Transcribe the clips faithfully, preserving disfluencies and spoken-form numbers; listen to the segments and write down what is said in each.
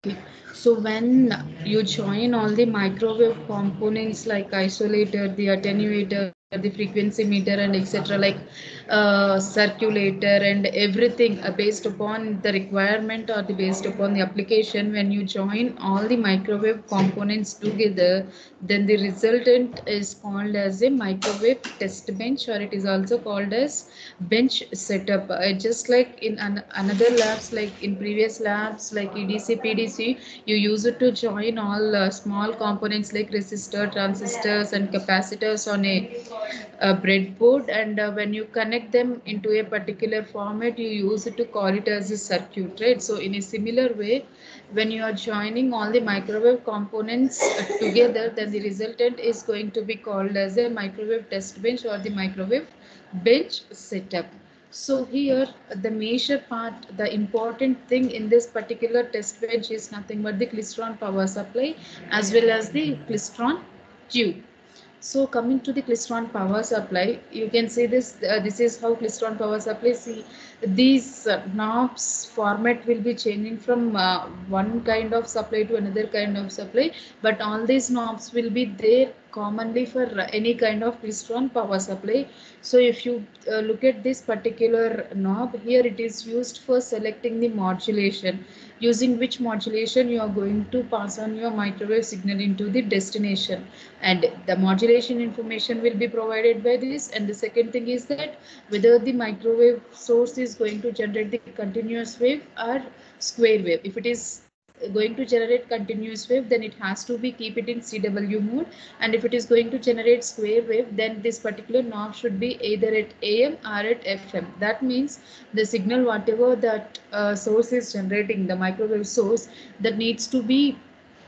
So when you join all the microwave components like isolator, the attenuator, the frequency meter and et cetera like uh, circulator and everything uh, based upon the requirement or the based upon the application, when you join all the microwave components together, then the resultant is called as a microwave test bench, or it is also called as bench setup. Uh, just like in an, another labs, like in previous labs like E D C, P D C, you use it to join all uh, small components like resistor, transistors and capacitors on a, a breadboard, and uh, when you connect them into a particular format, you use it to call it as a circuit, right? So in a similar way, when you are joining all the microwave components uh, together, then the resultant is going to be called as a microwave test bench or the microwave bench setup. So here the major part, the important thing in this particular test bench is nothing but the klystron power supply as well as the klystron tube. So coming to the klystron power supply, you can see this. Uh, this is how klystron power supply. See, these uh, knobs format will be changing from uh, one kind of supply to another kind of supply, but all these knobs will be there commonly for any kind of klystron power supply. So if you uh, look at this particular knob here, it is used for selecting the modulation, using which modulation you are going to pass on your microwave signal into the destination, and the modulation information will be provided by this. And the second thing is that whether the microwave source is going to generate the continuous wave or square wave. If it is going to generate continuous wave, then it has to be keep it in C W mode, and if it is going to generate square wave, then this particular knob should be either at A M or at F M. That means the signal whatever that uh, source is generating, the microwave source, that needs to be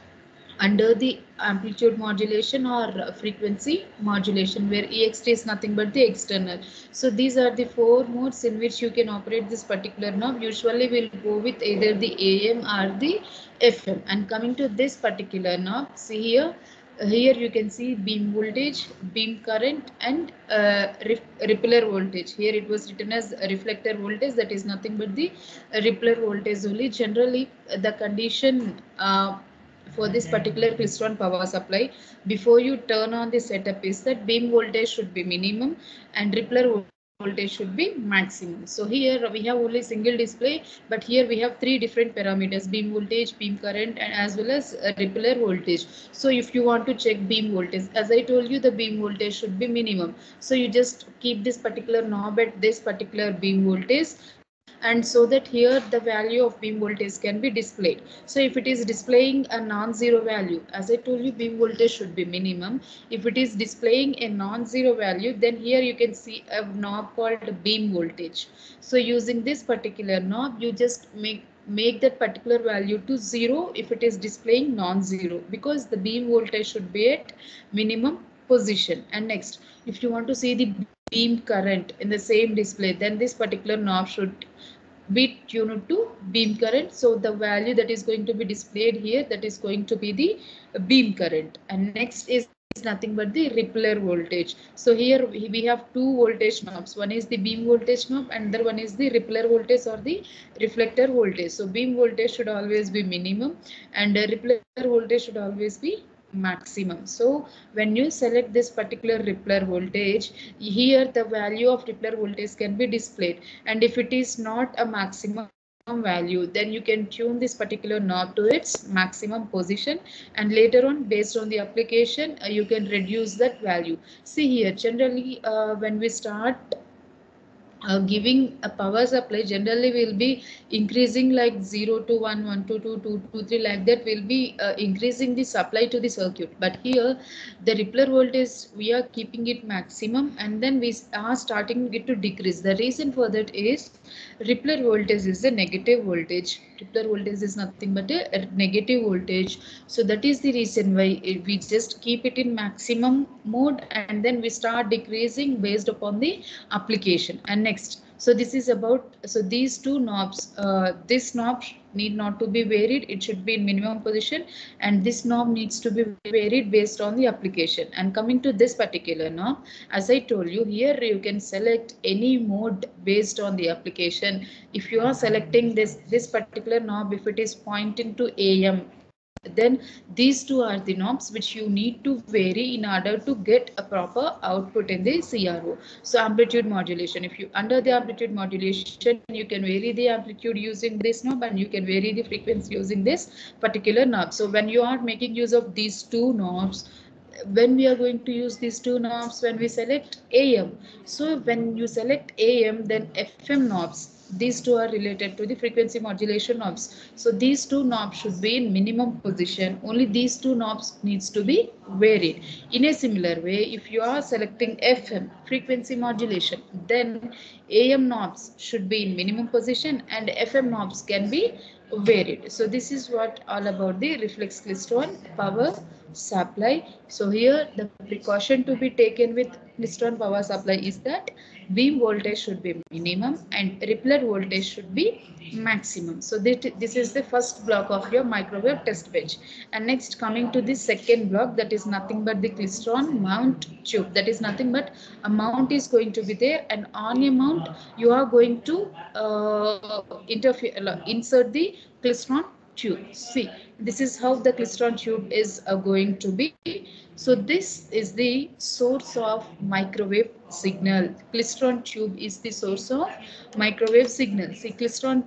under the amplitude modulation or frequency modulation, where E X T is nothing but the external. So these are the four modes in which you can operate this particular knob. Usually we'll go with either the A M or the F M. And coming to this particular knob, see here, here you can see beam voltage, beam current and uh, repellor voltage. Here it was written as reflector voltage, that is nothing but the repellor voltage only. Generally the condition uh, for this particular klystron power supply before you turn on the setup is that beam voltage should be minimum and repellor voltage should be maximum. So here we have only single display, but here we have three different parameters: beam voltage, beam current and as well as uh, repellor voltage. So if you want to check beam voltage, as I told you, the beam voltage should be minimum, so you just keep this particular knob at this particular beam voltage, and so that here the value of beam voltage can be displayed. So if it is displaying a non-zero value, as I told you, beam voltage should be minimum. If it is displaying a non-zero value, then here you can see a knob called beam voltage. So using this particular knob, you just make make that particular value to zero if it is displaying non-zero, because the beam voltage should be at minimum position. And next, if you want to see the beam current in the same display, then this particular knob should be tuned to beam current. So the value that is going to be displayed here, that is going to be the beam current. And next is nothing but the repellor voltage. So here we have two voltage knobs, one is the beam voltage knob and other one is the repellor voltage or the reflector voltage. So beam voltage should always be minimum and repellor voltage should always be maximum. So when you select this particular repellor voltage, here the value of repellor voltage can be displayed, and if it is not a maximum value, then you can tune this particular knob to its maximum position, and later on based on the application uh, you can reduce that value. See here, generally uh, when we start uh, giving a power supply, generally will be increasing like zero to one, one to two, two to three, like that will be uh, increasing the supply to the circuit. But here the repellor voltage we are keeping it maximum, and then we are starting it to decrease. The reason for that is repellor voltage is a negative voltage. Repellor voltage is nothing but a negative voltage. So that is the reason why we just keep it in maximum mode and then we start decreasing based upon the application. And next, So this is about, so these two knobs, uh, this knob need not to be varied, it should be in minimum position, and this knob needs to be varied based on the application. And coming to this particular knob, as I told you, here you can select any mode based on the application. If you are selecting this this particular knob, if it is pointing to A M, then these two are the knobs which you need to vary in order to get a proper output in the C R O. So amplitude modulation, if you under the amplitude modulation, you can vary the amplitude using this knob, and you can vary the frequency using this particular knob. So when you are making use of these two knobs, when we are going to use these two knobs, when we select A M, so when you select A M, then F M knobs, these two are related to the frequency modulation knobs. So these two knobs should be in minimum position. Only these two knobs needs to be varied. In a similar way, if you are selecting F M, frequency modulation, then A M knobs should be in minimum position and F M knobs can be varied. So this is what all about the reflex klystron power supply. So here the precaution to be taken with klystron power supply is that beam voltage should be minimum and rippler voltage should be maximum. So this, this is the first block of your microwave test bench. And next, coming to the second block, that is nothing but the klystron mount tube. That is nothing but a mount is going to be there, and on a mount you are going to uh, interfere uh, insert the klystron tube. See, this is how the klystron tube is uh, going to be. So this is the source of microwave signal. Klystron tube is the source of microwave signal. See, klystron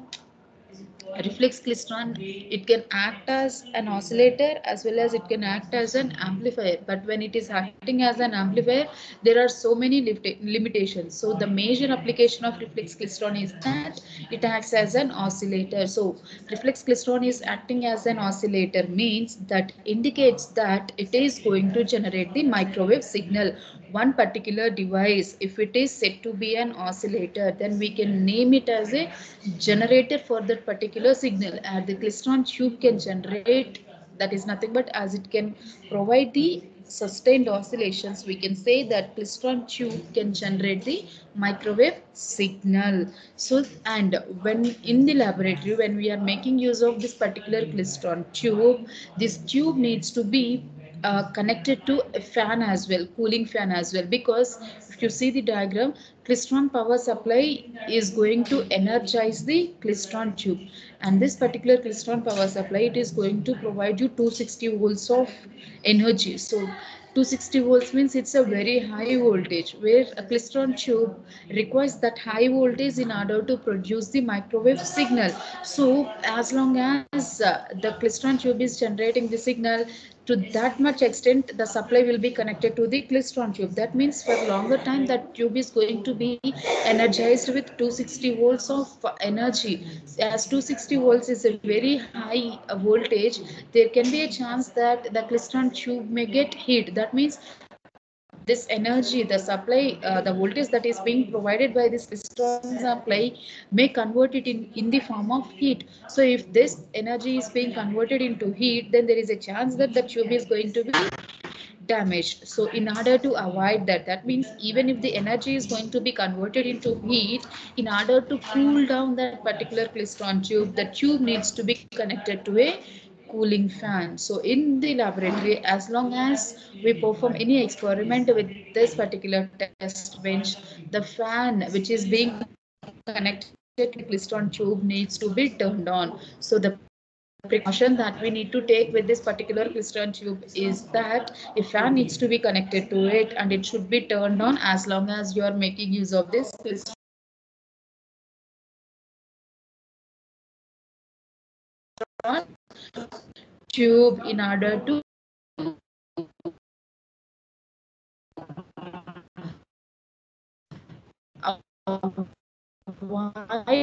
reflex klystron, it can act as an oscillator as well as it can act as an amplifier. But when it is acting as an amplifier, there are so many limitations. So the major application of reflex klystron is that it acts as an oscillator. So reflex klystron is acting as an oscillator, means that indicates that it is going to generate the microwave signal. One particular device, if it is said to be an oscillator, then we can name it as a generator for that particular signal. And the klystron tube can generate, that is nothing but as it can provide the sustained oscillations, we can say that klystron tube can generate the microwave signal. So, and when in the laboratory, when we are making use of this particular klystron tube, this tube needs to be uh, connected to a fan as well, cooling fan as well, because if you see the diagram, klystron power supply is going to energize the klystron tube, and this particular klystron power supply, it is going to provide you two hundred sixty volts of energy. So two hundred sixty volts means it's a very high voltage, where a klystron tube requires that high voltage in order to produce the microwave signal. So as long as uh, the klystron tube is generating the signal, to that much extent the supply will be connected to the klystron tube. That means for longer time that tube is going to be energized with two hundred sixty volts of energy. As two hundred sixty volts is a very high uh, voltage, there can be a chance that the klystron tube may get heat. That means this energy, the supply, uh, the voltage that is being provided by this klystron supply may convert it in, in the form of heat. So if this energy is being converted into heat, then there is a chance that the tube is going to be damaged. So in order to avoid that, that means even if the energy is going to be converted into heat, in order to cool down that particular klystron tube, the tube needs to be connected to a cooling fan. So in the laboratory, as long as we perform any experiment with this particular test bench, the fan which is being connected to the klystron tube needs to be turned on. So the precaution that we need to take with this particular klystron tube is that a fan needs to be connected to it and it should be turned on as long as you are making use of this klystron tube in order to avoid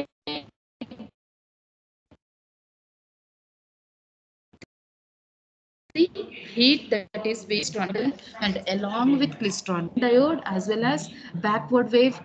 the heat that is based on it, and along with klystron diode as well as backward wave.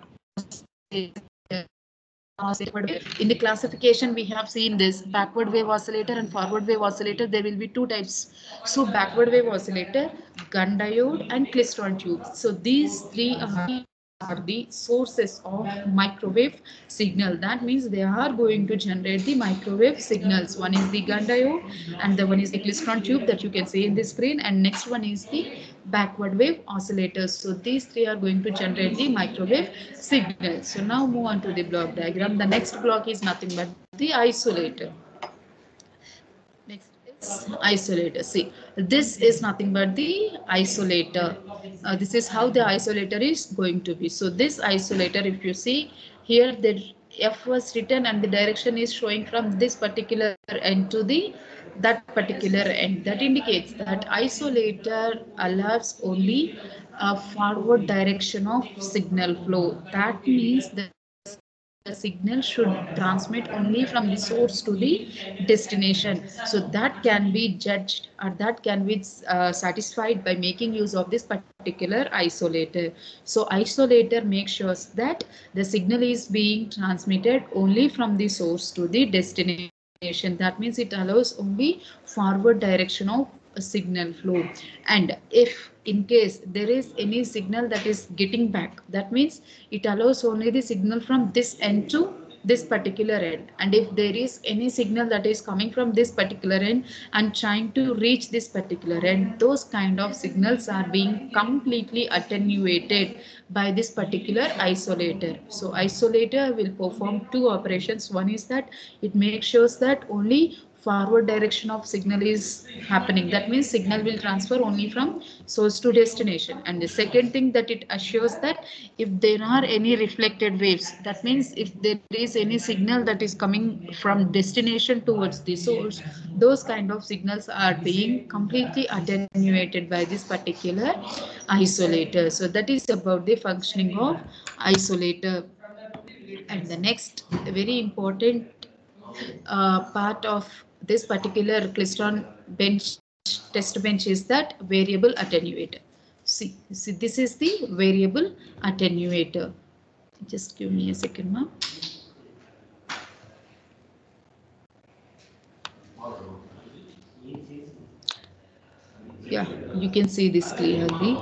In the classification, we have seen this backward wave oscillator and forward wave oscillator. There will be two types. So backward wave oscillator, gun diode, and klystron tube. So these three are are the sources of microwave signal. That means they are going to generate the microwave signals. One is the gun diode, and the one is the klystron tube that you can see in the screen, and next one is the backward wave oscillators. So these three are going to generate the microwave signal. So now move on to the block diagram. The next block is nothing but the isolator. Next is isolator. See, this is nothing but the isolator. Uh, this is how the isolator is going to be. So this isolator, if you see here, the F was written and the direction is showing from this particular end to the that particular end. That indicates that isolator allows only a forward direction of signal flow. That means the signal should transmit only from the source to the destination. So that can be judged, or that can be uh, satisfied by making use of this particular isolator. So isolator makes sure that the signal is being transmitted only from the source to the destination. That means it allows only forward direction of a signal flow. And if in case there is any signal that is getting back, that means it allows only the signal from this end to this particular end. And if there is any signal that is coming from this particular end and trying to reach this particular end, those kind of signals are being completely attenuated by this particular isolator. So isolator will perform two operations. One is that it makes sure that only forward direction of signal is happening. That means signal will transfer only from source to destination. And the second thing that it assures that if there are any reflected waves, that means if there is any signal that is coming from destination towards the source, those kind of signals are being completely attenuated by this particular isolator. So that is about the functioning of isolator. And the next very important uh, part of this particular klystron bench test bench is that variable attenuator. See, see, this is the variable attenuator. Just give me a second, ma'am. Yeah, you can see this clearly.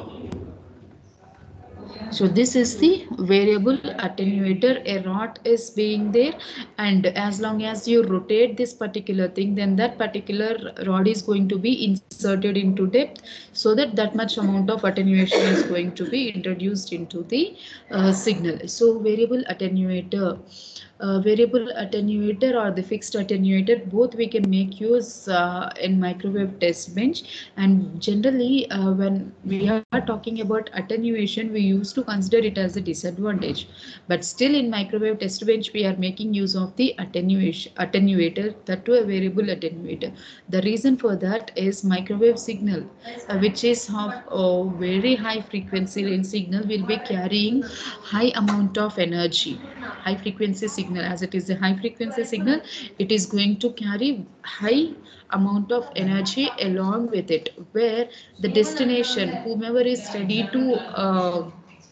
So this is the variable attenuator. A rod is being there, and as long as you rotate this particular thing, then that particular rod is going to be inserted into depth, so that that much amount of attenuation is going to be introduced into the uh, signal. So variable attenuator. Uh, variable attenuator or the fixed attenuator, both we can make use uh, in microwave test bench. And generally uh, when we are talking about attenuation, we used to consider it as a disadvantage, but still in microwave test bench we are making use of the attenuation attenuator, that to a variable attenuator. The reason for that is microwave signal uh, which is of uh, very high frequency range signal will be carrying high amount of energy. High frequency signal, as it is a high frequency signal, it is going to carry high amount of energy along with it, where the destination, whomever is ready to uh,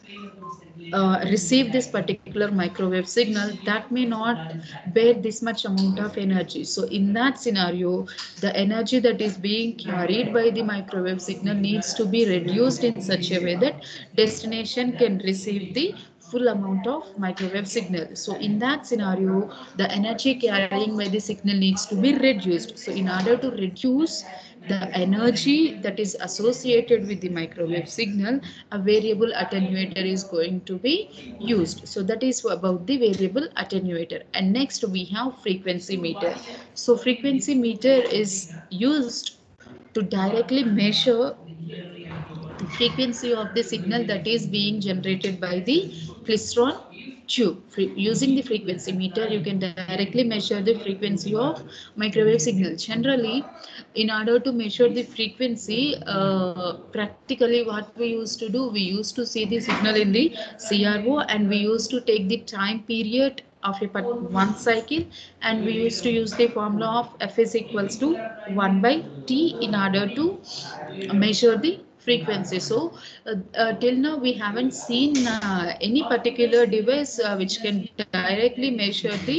uh, receive this particular microwave signal, that may not bear this much amount of energy. So in that scenario, the energy that is being carried by the microwave signal needs to be reduced in such a way that destination can receive the full amount of microwave signal. So in that scenario, the energy carrying by the signal needs to be reduced. So in order to reduce the energy that is associated with the microwave signal, a variable attenuator is going to be used. So that is about the variable attenuator. And next we have frequency meter. So frequency meter is used to directly measure the frequency of the signal that is being generated by the klystron tube. Using the frequency meter, you can directly measure the frequency of microwave signal. Generally, in order to measure the frequency, uh, practically what we used to do, we used to see the signal in the C R O, and we used to take the time period of a one cycle, and we used to use the formula of F is equals to one by T in order to measure the frequency. So uh, uh, till now we haven't seen uh, any particular device uh, which can directly measure the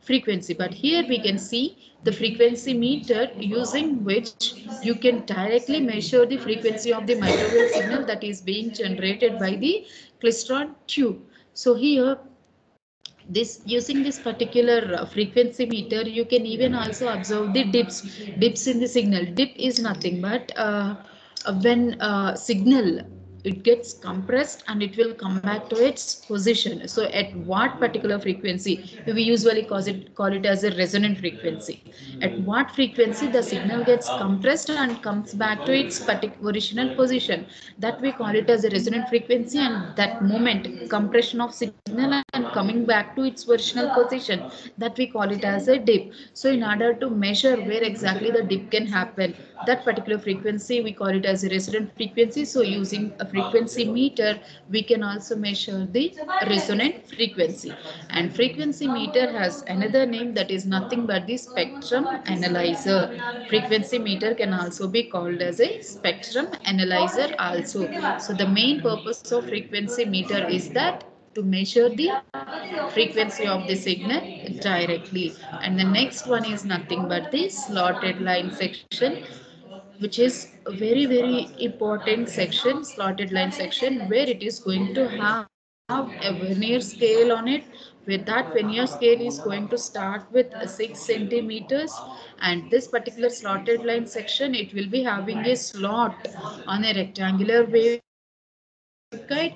frequency. But here we can see the frequency meter using which you can directly measure the frequency of the microwave signal that is being generated by the klystron tube. So here, this using this particular uh, frequency meter, you can even also observe the dips dips in the signal. Dip is nothing but uh, uh, when uh, signal, it gets compressed and it will come back to its position. So at what particular frequency, we usually call it call it as a resonant frequency. At what frequency the signal gets compressed and comes back to its particular original position, that we call it as a resonant frequency. And that moment compression of signal and coming back to its original position, that we call it as a dip. So in order to measure where exactly the dip can happen, that particular frequency we call it as a resonant frequency. So using a frequency meter, we can also measure the resonant frequency. And frequency meter has another name, that is nothing but the spectrum analyzer. Frequency meter can also be called as a spectrum analyzer also. So the main purpose of frequency meter is that to measure the frequency of the signal directly. And the next one is nothing but the slotted line section, which is a very very important section, slotted line section, where it is going to have a vernier scale on it. With that vernier scale is going to start with six centimeters, and this particular slotted line section, it will be having a slot on a rectangular waveguide, and it will be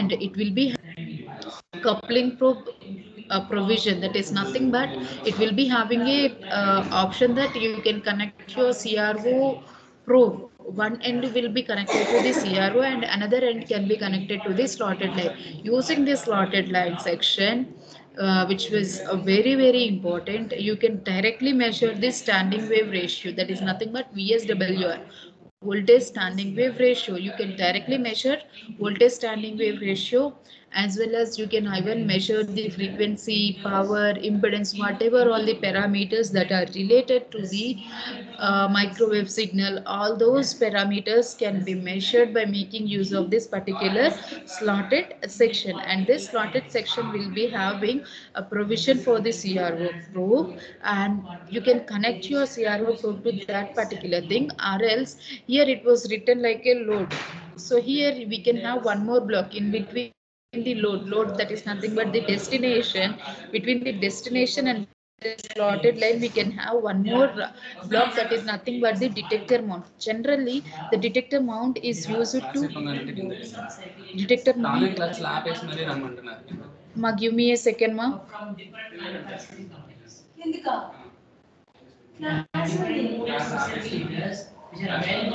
coupling probe uh, provision, that is nothing but it will be having a uh, option that you can connect your C R O probe. One end will be connected to the C R O and another end can be connected to the slotted line. Using this slotted line section, uh, which was uh, very very important, you can directly measure the standing wave ratio, that is nothing but V S W R, voltage standing wave ratio. You can directly measure voltage standing wave ratio, as well as you can even measure the frequency, power, impedance, whatever all the parameters that are related to the uh, microwave signal. All those parameters can be measured by making use of this particular slotted section. And this slotted section will be having a provision for the C R O probe, and you can connect your C R O probe to that particular thing, or else here it was written like a load. So here we can have one more block in between the load load that is nothing but the destination. Between the destination and the slotted line, we can have one more block, that is nothing but the detector mount. Generally the detector mount is used to detector mount. Ma, give me a second, ma.